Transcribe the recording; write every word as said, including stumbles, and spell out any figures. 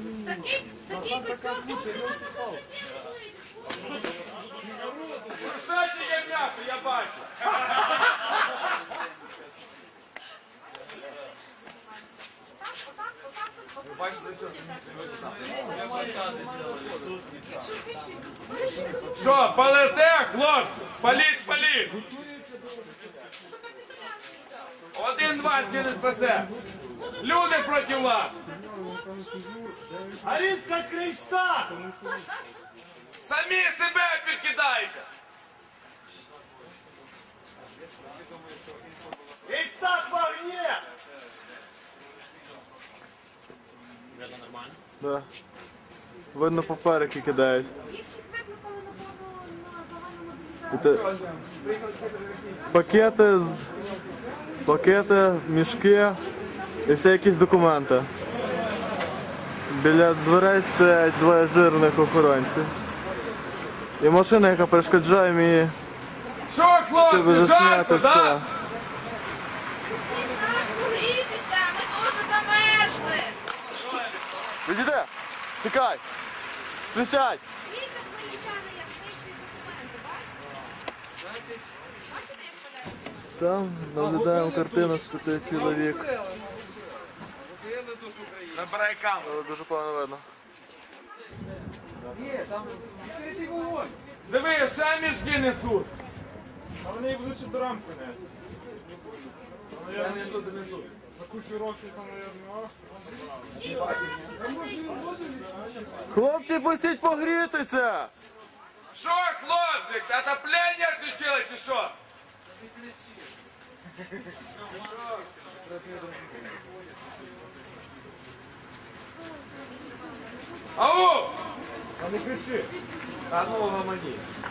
Такий, такий костюм. Кусайте я м'ясо, я бачу. Ви бачите, що Що, полете, хлопці? Паліть, паліть. Один-два не спасе. Люди проти вас. Горит как Христа! Самі себе підкидайте. Христа в огне! Да. Видно, паперики кидають. І те- Пакети з пакети, мішки і всі якісь документи. Біля дверей стоять двоє жирних охоронців. І машина, яка перешкоджає мені, Що, щоб хлопці, засняти жарко, все. да? Погрійтеся, ми дуже замерзли. Відійди! Чекай! Присядь! Дивіться, хмельничани, як знищують документи, бачите? Бачите, як поляють? Там наглядаємо картину з п'яти чоловік. Забирай камеру. Але дуже погано видно. Диви, ще мішки несуть. А вони їх лучше до рамки несуть. Я несу, донесу. За кучу років там, мабуть. Хлопці, пустіть погрітися! Що, хлопці, отоплення включили чи що? Ау! А не кричи. А ну, гамані.